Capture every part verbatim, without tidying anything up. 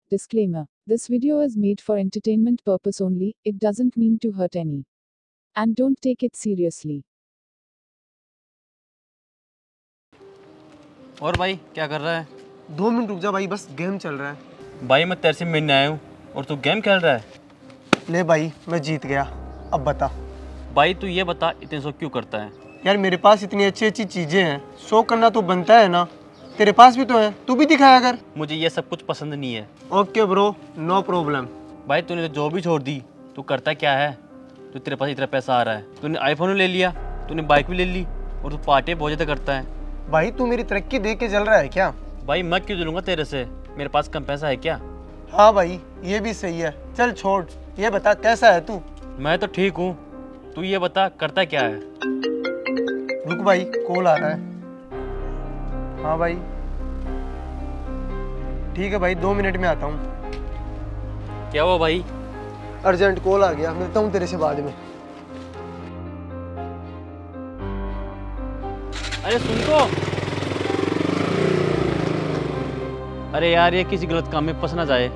Disclaimer. This video is made for entertainment purpose only, it doesn't mean to hurt any. And don't take it seriously. और भाई क्या कर रहा है? दो मिनट रुक जा भाई, बस गेम चल रहा है। भाई मैं तेरे से मिलने आया हूँ और तू गेम खेल रहा है। ले भाई, मैं जीत गया। अब बता भाई तू ये बता, इतने शौक क्यों करता है? यार, मेरे पास इतनी अच्छी अच्छी चीजें हैं, शौक करना तो बनता है ना। तेरे पास भी तो है, तू भी दिखाया कर। मुझे ये सब कुछ पसंद नहीं है। Okay bro, no problem. भाई तूने जॉब भी छोड़ दी, तू करता क्या है? तो तेरे पास इतना पैसा आ रहा है, तूने आईफोन भी ले लिया, तूने बाइक भी ले ली और तू पार्टी बहुत ज़्यादा करता है। भाई तू मेरी तरक्की देख के चल रहा है क्या? भाई मैं क्यों चलूँगा तेरे से? मेरे पास कम पैसा है क्या? हाँ भाई, ये भी सही है। चल छोड़, ये बता कैसा है तू? मैं तो ठीक हूँ, तू ये बता करता क्या है? रुक भाई, कॉल आ रहा है। हाँ भाई, ठीक है भाई, दो मिनट में आता हूँ। क्या हुआ भाई? अर्जेंट कॉल आ गया, मिलता हूँ तेरे से बाद में। अरे सुन तो। अरे यार, ये किसी गलत काम में फंस ना जाए।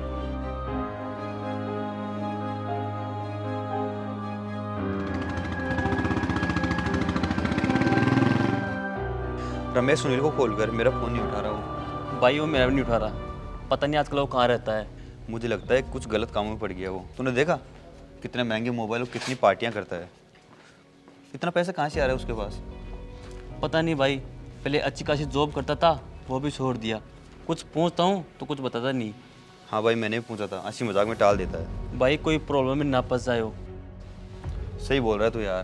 रमेश सुनील को कॉल कर, मेरा फ़ोन नहीं उठा रहा वो। भाई वो मेरा भी नहीं उठा रहा, पता नहीं आजकल वो कहाँ रहता है। मुझे लगता है कुछ गलत कामों में पड़ गया वो। तूने देखा कितने महंगे मोबाइल और कितनी पार्टियां करता है? इतना पैसा कहाँ से आ रहा है उसके पास? पता नहीं भाई, पहले अच्छी खासी जॉब करता था, वो भी छोड़ दिया। कुछ पूछता हूँ तो कुछ बताता नहीं। हाँ भाई, मैंने भी पूछा था, हंसी मजाक में टाल देता है। भाई कोई प्रॉब्लम में ना फंस जाए हो। सही बोल रहा है तू यार।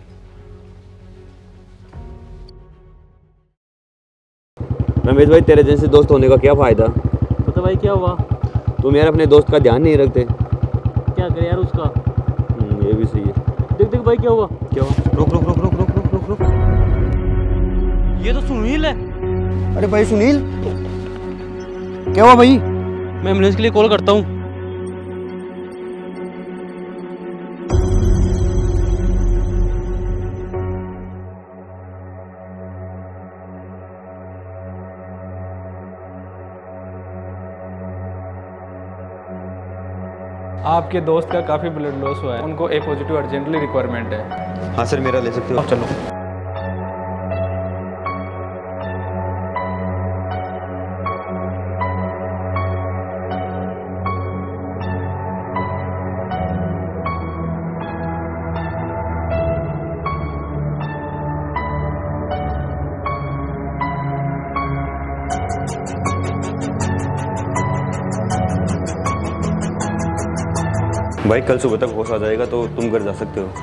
रमेश भाई, तेरे जैसे दोस्त होने का क्या फ़ायदा? पता भाई क्या हुआ? तुम यार अपने दोस्त का ध्यान नहीं रखते। क्या करे यार उसका। ये भी सही है। देख देख भाई क्या हुआ। क्या हुआ? रुक रुक रुक रुक रुक रुक रुक रुक। ये तो सुनील है। अरे भाई सुनील, क्या हुआ भाई? मैं एम्बुलेंस के लिए कॉल करता हूँ। आपके दोस्त का काफ़ी ब्लड लॉस हुआ है, उनको ए पॉजिटिव अर्जेंटली रिक्वायरमेंट है। हाँ सर, मेरा ले सकते हो? चलो। भाई कल सुबह तक होश आ जाएगा तो तुम घर जा सकते हो।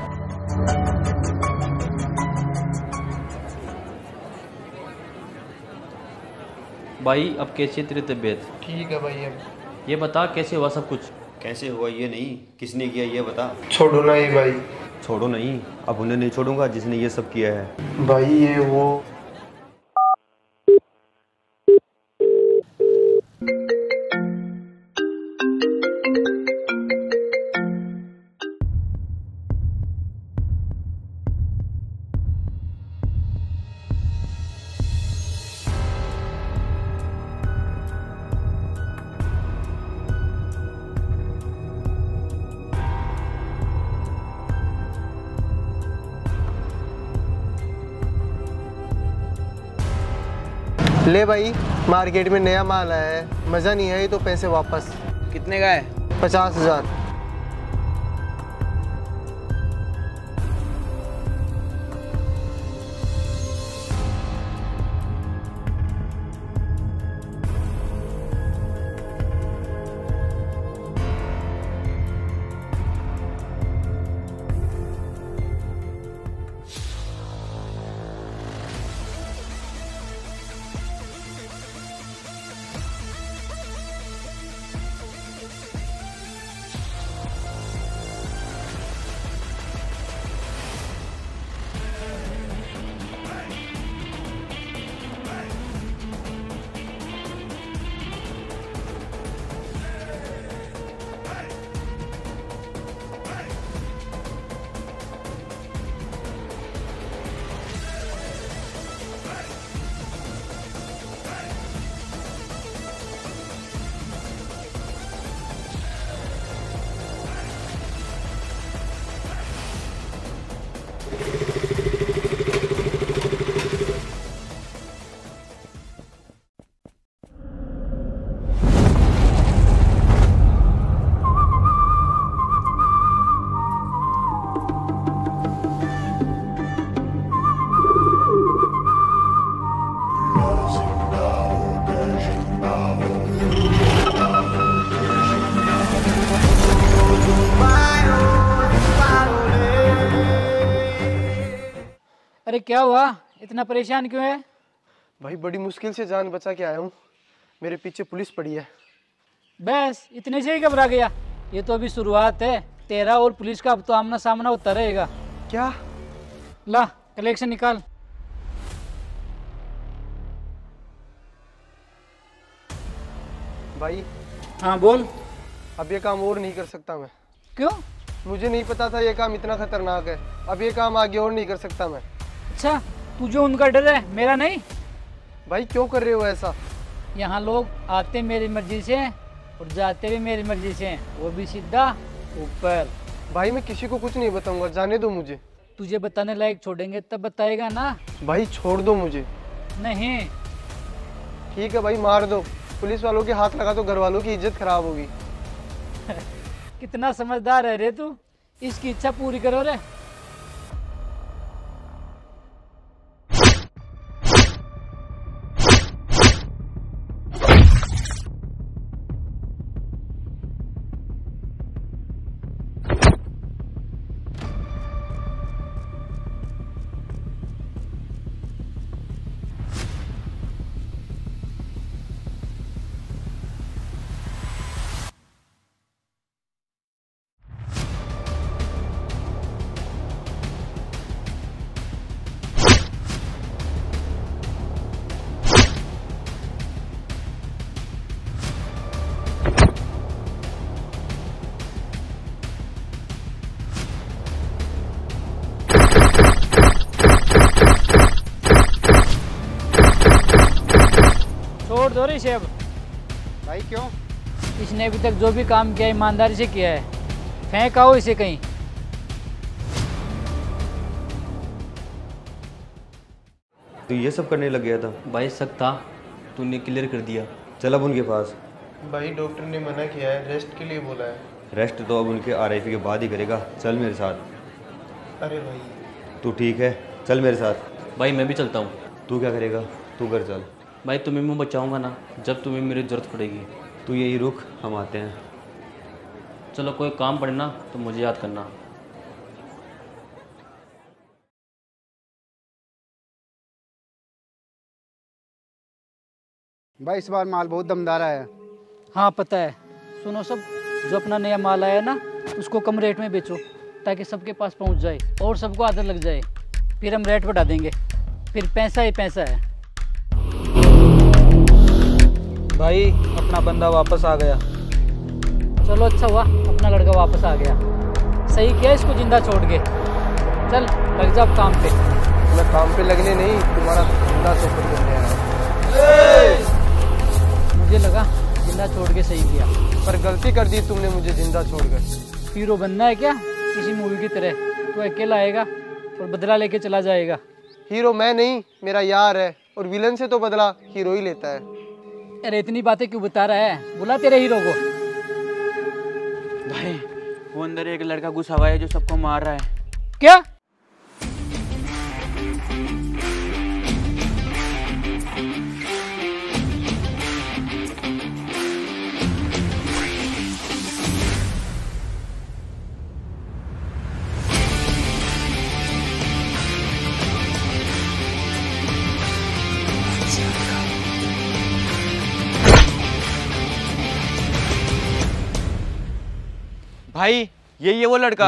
भाई अब कैसी है तेरी तबीयत? ठीक है भाई। अब ये बता कैसे हुआ सब कुछ? कैसे हुआ ये नहीं, किसने किया ये बता। छोड़ो ना ये भाई। छोड़ो नहीं, अब उन्हें नहीं छोड़ूंगा जिसने ये सब किया है। भाई ये वो ले भाई, मार्केट में नया माल आया है, मज़ा नहीं आई तो पैसे वापस। कितने का है? पचास हजार। अरे क्या हुआ, इतना परेशान क्यों है? भाई बड़ी मुश्किल से जान बचा के आया हूँ, मेरे पीछे पुलिस पड़ी है। बस इतने से ही घबरा गया? ये तो अभी शुरुआत है, तेरा और पुलिस का अब तो आमना सामना होता रहेगा। क्या? ला कलेक्शन निकाल। भाई हाँ बोल। अब ये काम और नहीं कर सकता मैं। क्यों? मुझे नहीं पता था ये काम इतना खतरनाक है। अब ये काम आगे और नहीं कर सकता मैं। अच्छा, तुझे उनका डर है, मेरा नहीं। भाई क्यों कर रहे हो ऐसा? यहाँ लोग आते मेरी मर्जी से हैं और जाते भी मेरी मर्जी से हैं, वो भी सीधा ऊपर। भाई मैं किसी को कुछ नहीं बताऊंगा, जाने दो मुझे। तुझे बताने लायक छोड़ेंगे तब बताएगा ना। भाई छोड़ दो मुझे। नहीं। ठीक है भाई, मार दो। पुलिस वालों के हाथ लगा तो घर वालों की इज्जत खराब होगी। कितना समझदार है रे तू, इसकी इच्छा पूरी करो रे। छोड़ दो रे शेब। भाई क्यों? इसने अभी तक जो भी काम किया ईमानदारी से किया है, फेंक आओ इसे कहीं। तू ये सब करने लग गया था? भाई शक था, तूने क्लियर कर दिया। चल अब उनके पास। भाई डॉक्टर ने मना किया है, रेस्ट के लिए बोला है। रेस्ट तो अब उनके आर आई पी के बाद ही करेगा। चल मेरे साथ। अरे भाई तू ठीक है? चल मेरे साथ। भाई मैं भी चलता हूँ। तू क्या करेगा? तू घर चल। भाई तुम्हें मैं बचाऊंगा ना जब तुम्हें मेरी ज़रूरत पड़ेगी। तू यही रुक, हम आते हैं। चलो कोई काम पड़े ना तो मुझे याद करना। भाई इस बार माल बहुत दमदार आया है। हाँ पता है। सुनो सब, जो अपना नया माल आया ना उसको कम रेट में बेचो ताकि सबके पास पहुंच जाए और सबको आदत लग जाए। फिर हम रेट बढ़ा देंगे, फिर पैसा ही पैसा है। भाई अपना बंदा वापस आ गया। चलो अच्छा हुआ अपना लड़का वापस आ गया। सही किया इसको जिंदा छोड़ के। चल लग जा अब काम पे। मैं काम पे लगने नहीं, तुम्हारा धंधा चौपट करने आया। मुझे लगा जिंदा छोड़ के सही किया। पर गलती कर दी तुमने मुझे जिंदा छोड़कर। हीरो बनना है क्या किसी मूवी की तरह? तो अकेला आएगा और बदला लेके चला जाएगा। हीरो मैं नहीं, मेरा यार है, और विलन से तो बदला हीरो ही लेता है। अरे इतनी बातें क्यों बता रहा है? बुला तेरे हीरो को। भाई वो अंदर एक लड़का घुसा हुआ है जो सबको मार रहा है। क्या? भाई यही है वो लड़का।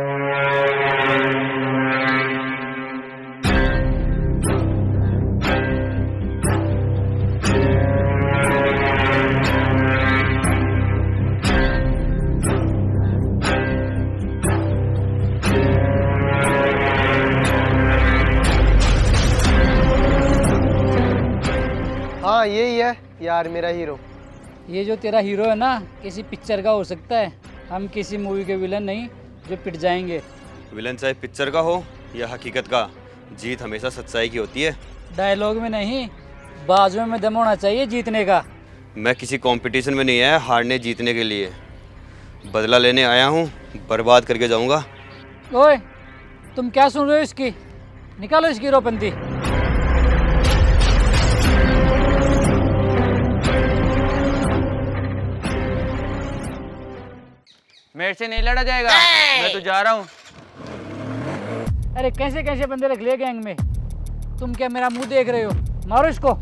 हाँ यही है यार मेरा हीरो। ये जो तेरा हीरो है ना किसी पिक्चर का हो सकता है, हम किसी मूवी के विलन नहीं जो पिट जाएंगे। विलन चाहे पिक्चर का हो या हकीकत का, जीत हमेशा सच्चाई की होती है। डायलॉग में नहीं, बाजुओं में दम होना चाहिए जीतने का। मैं किसी कंपटीशन में नहीं आया हारने जीतने के लिए, बदला लेने आया हूँ, बर्बाद करके जाऊँगा। ओए तुम क्या सुन रहे हो इसकी? निकालो इसकी हीरोपंती। मेरे से नहीं लड़ा जाएगा, मैं तो जा रहा हूँ। अरे कैसे कैसे बंदे रख लिए गैंग में? तुम क्या मेरा मुंह देख रहे हो? मारो इसको।